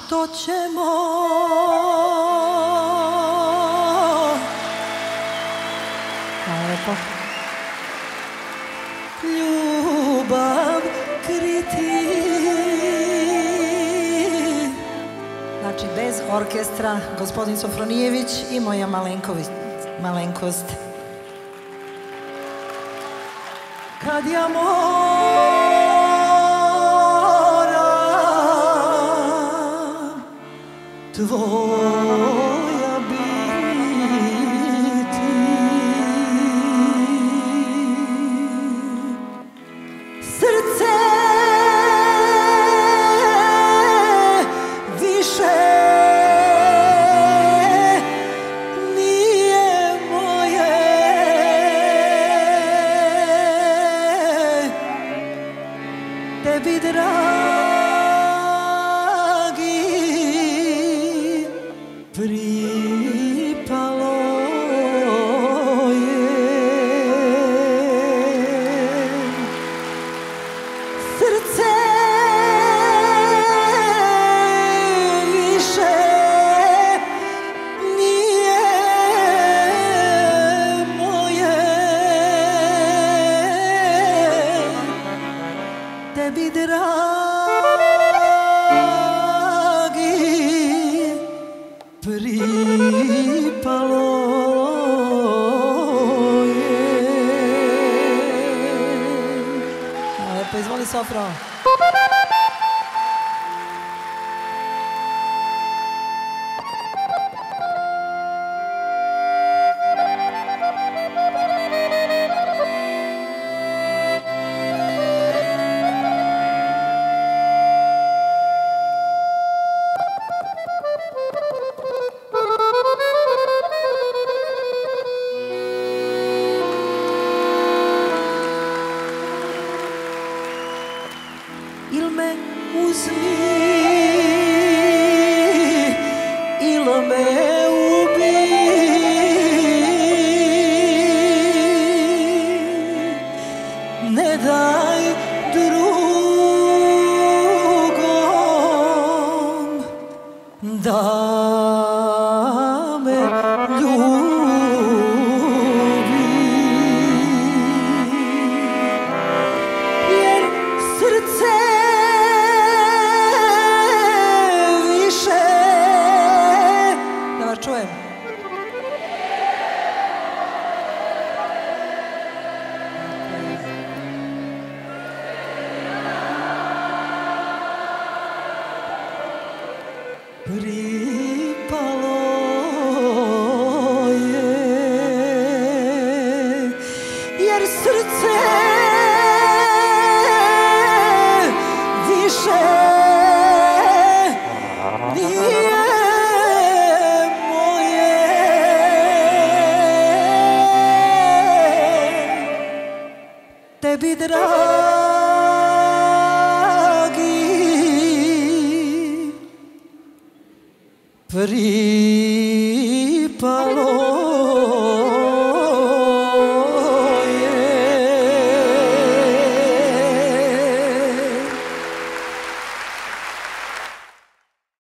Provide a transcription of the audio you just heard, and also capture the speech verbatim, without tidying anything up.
što ćemo? Hvala lepo. Ljubav kriti. Znači, bez orkestra, gospodin Sofronijević i moja malenkost. Kad ja moram tvoja biti, srce više nije moje, tebi dragi pripalo je. Srce više nije moje, tebi dragi pripalo je. Lepo, izvoli Sofro. Il me uzmi, il me ubi, ne daj drugom da me ljubi, jer srce čujem. Pripalo je, jer srce više nije tebi dragi pripalo